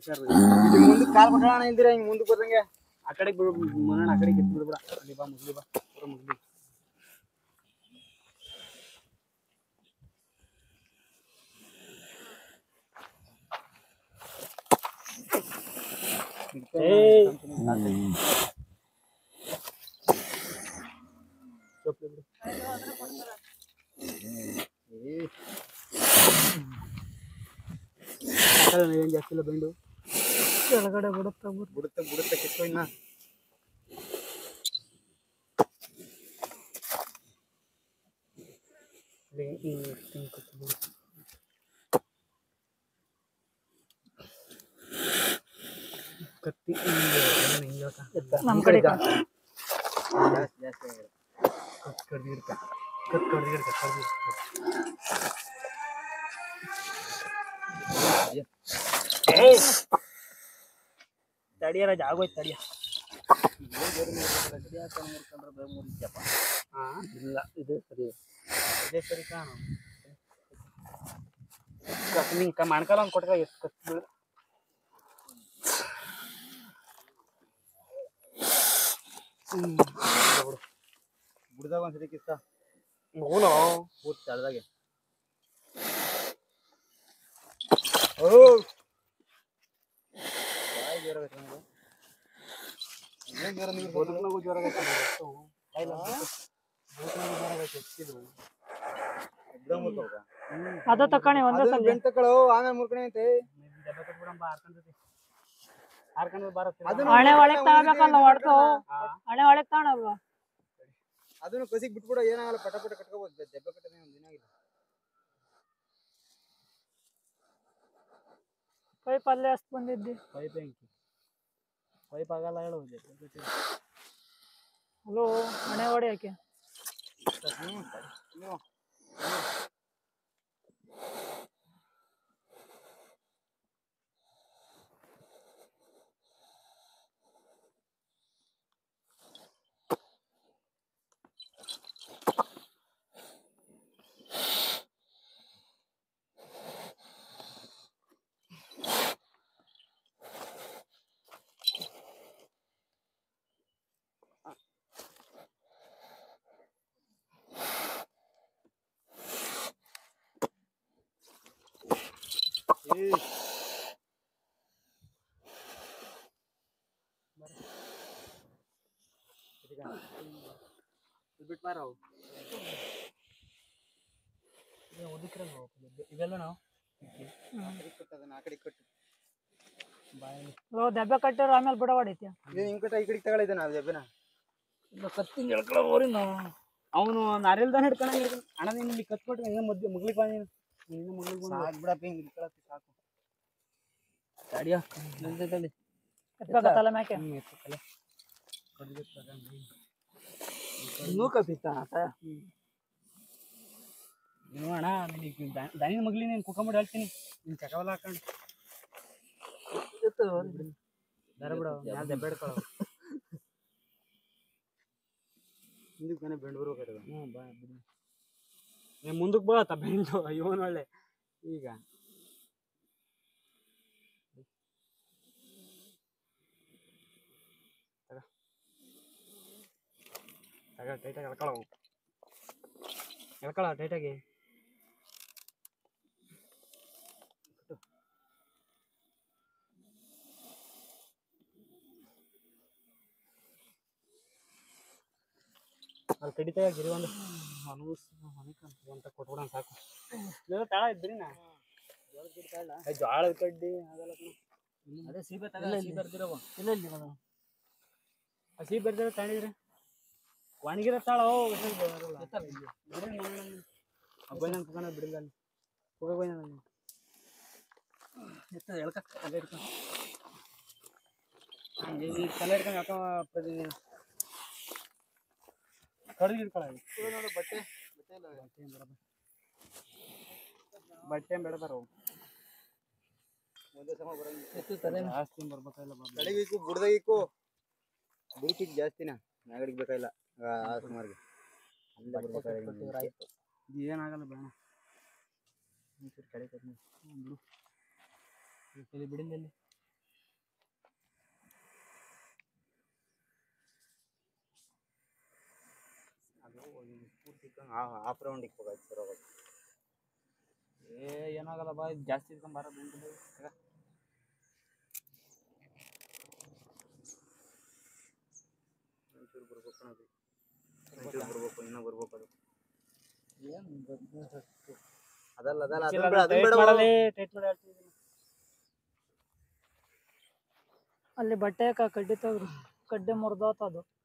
ಇಲ್ಲಿ ಮುಂದಕ್ಕೆ ಕಾಲ್ ಕೊಟ್ಟಣ ಇಲ್ದಿರ ಹಿಂಗ್ ಮುಂದಕ್ಕೆ ಬರ್ದಂಗೆ ಆ ಕಡೆಗೆ ಮನಣ್ಣ ಆ ಕಡೆಗೆ ಎತ್ತು ಬಿಡ್ಬೇಡ. ಅಲ್ಲಿ ಬಾ ಮುಗ್ಲಿ ಬಾ ಪೂರ ಮುಗ್ಲಿ. ಏನ್ ಜಾಸ್ತಿ ಇಲ್ಲ ಬೆಂಡು ಕೆಳಗಡೆ ಬಿಡುತ್ತೆ ಕಿತ್ತು ಇನ್ನ ಕತ್ತಿ ನಮ್ಮ ಕಡೆ ಜಾಸ್ತಿ ಕಡ್ದಿರ್ತ ತಡಿಯರ ಜಾಗೋಯ್ತು ತಡಿಯ ಇಲ್ಲ ಇದು ಸರಿ ಇದೇ ಸರಿ ಕಾಣು ನಿಂಗೆ ಮಣ್ಕಾಲ ಒಂದು ಕೊಟ್ಟ ಎಷ್ಟು ಕತ್ತು ಬಿಡ್ದಾಗ ಒಂದ್ಸರಿ ಕಿಸ್ತ ಹೂನೋ ಊಟ ತಳದಾಗೆ ಓ ಅದ ತಕೊಂಡೆ ಒಂದೇ ಸಲ ಬೆಂಡ್ ತಕೊಳ್ಳೋ ಆಮೇಲೆ ಮುರ್ಕಣೆ ಐತೆ ಹಣೆ ಒಳಗ್ ತಗೋಬೇಕಲ್ಲ ಹೊಡ್ಕೊ ಹಣೆ ಒಳಗ್ ತಗೊಳಲ್ವಾ ಅದನ್ನು ಕಸಿಗೆ ಬಿಟ್ಬಿಡ ಏನಾಗಲ್ಲ ಪಟ ಕಟ್ಕೋಬಹುದು ದೆಬ್ಬೆ ಕಟ್ಟನೆ ಒಂದು ದಿನ ಆಗಿಲ್ಲ ಪೈಪ್ ಅಲ್ಲೇ ಅಷ್ಟು ಬಂದಿದ್ದಿ ಪೈಪ್ ಆಗಲ್ಲ ಹೇಳು ಹಲೋ ಹಣೆ ಹೊಡಿಯಕ್ಕೆ ಬಿಟ್ಟು ಬಾರೋ ಇವೆಲ್ಲ ನಾವು ಆ ಕಡೆ ಕಟ್ಟು ದೆಬ್ಬೆ ಕಟ್ಟಿರೋ ಆಮೇಲೆ ಬಿಡ ಹೊಡಿತೀಯ ಹಿಂಗ್ ಕಟ್ಟ ಈ ಕಡೆಗೆ ತಗೊಳಿದ್ದೆ ನಾವು ದೆಬ್ಬೆನ ಇಲ್ಲ ಕತ್ತಿಂಗ್ ಹೇಳ್ಕೊಳ್ಳೋರಿ ನಾವು ಅವನು ನಾರೆಲ್ದಾನ ಹಿಡ್ಕೊಂಡ ಅಣ್ಣ ನಿನ್ನಲ್ಲಿ ಕತ್ಕೊಟ್ಟು ಹಿಂಗೆ ಮದ್ವೆ ಮುಗ್ಲಿಕ್ಕೆ ಬಾ ನೀನು ಇನ್ನು ಮುಗ್ಲಿಕ್ಕೆ ಸಾಕು ಬಿಡಪ್ಪ ಹಿಂಗೆ ಇಟ್ಕೊಳಕ್ಕೆ ಸಾಕು ಗಾಡಿಯ ನಿಲ್ತೈತಲ್ಲಿ ಎತ್ಬೇಕತ್ತಲ್ಲ ಮ್ಯಾಕೆ ಇನ್ನೂ ಕಪ್ಪಿತ್ತ ನೀವು ಅಣ್ಣ ನಿನಗೆ ದಾನಿನ ಮಗ್ಲಿ ನೀನು ಕುಕ್ಕಂಬಿಟ್ಟು ಹೇಳ್ತೀನಿ ನೀನು ಚಕವಲ್ಲ ಹಾಕೊಂಡು ದರ ಬಿಡ ಯಾರು ದೆಬ್ಬೆ ಹಿಡ್ಕೊಳ್ಳೋ ಹಿಂದಕ್ಕೆ ಮನೆ ಬೆಂಡು ಬರ್ಬೇಕಾದ್ರೆ ಬಾ ಬಿಡಿ ನೀವು ಮುಂದಕ್ಕೆ ಬರತ್ತ ಬೆಂಡು ಇವನು ಒಳ್ಳೆ ಈಗ ತಗ ಟೈಟಾಗಿ ಎಳ್ಕೊಳ ಟೈಟಾಗಿ ಅಲ್ಲಿ ಕಡಿತಾಗ ಗಿರಿ ಒಂದು ಅಂತ ಕೊಟ್ಬಿಡೋಣ ಸಾಕು ತಾಳ ಇದ್ರಿ ನಾ ಜೋಳದ ಕಡ್ಡಿ ಅದೆಲ್ಲ ಅದೇ ಸೀಬೆ ಬರ್ದಿರವ ಇಲ್ಲ ಇಲ್ಲಿ ಸೀಬೆ ಬರ್ದಿರ ತಗೊಂಡಿದ್ರಿ ಒಣಗಿರ ತಾಳ ಹಬ್ಬನ ಕುಕ್ಕನ ಬಿಡಿಲ್ಲ ಅಲ್ಲಿ ಹೋಗೋಣ ಎಳ್ಕ ಅಲ್ಲೇ ಇಡ್ಕೊಂಡು ತಲೆ ಹಿಡ್ಕೊಂಡು ಯಾಕೋ ಪ್ರತಿದಿನ ಕಡಿಗೆ ಇಟ್ಕೊಳ್ಳ ನೋಡು ಬಟ್ಟೆ ಬಟ್ಟೆ ಬೇಡದಾರ ಒಂದೇ ಸಮ ಬರಂಗಿಲ್ಲ ಜಾಸ್ತಿ ಬರ್ಬೇಕಾಗಿಲ್ಲ ತಲೆಗಿಕ್ಕು ಬುಡ್ದಾಗಿಕ್ಕು ಬುಡಕಿಕ್ ಜಾಸ್ತಿನ ನಾಗಡಿಗೆ ಬೇಕಾಗಿಲ್ಲ ಆ ಸುಮಾರಿಗೆ ಅಲ್ಲೇ ಬರ್ಬೇಕಾಗಿಲ್ಲ ಏನಾಗಲ್ಲ ಬೇಡ ಕಡೆ ಬಿಡು ಬಿಡಿಂದಲ್ಲಿ ಹಾಫ್ ರೌಂಡ್ ಇಕ್ಕೋಬೇಕು ಸರ್ ಅವಾಗ. ಏನಾಗಲ್ಲ ಬಾ, ಜಾಸ್ತಿ ಇಟ್ಕೊಂಬಾರ ಬೆಂಕಿ ಒಂಚೂರು ಬರ್ಬೇಕು ಅದು, ಒಂಚೂರು ಬರ್ಬೇಕು, ಇನ್ನೂ ಬರ್ಬೇಕು ಅದು. ಅದಲ್ಲ ಅದಲ್ಲ ಅದನ್ನ ಬೇಡ ಅಲ್ಲಿ ಬಟ್ಟೆ ಕಡ್ಡಿ ತೆಗ್ದು ಕಡ್ಡೆ ಮುರ್ದೋತ ಅದು.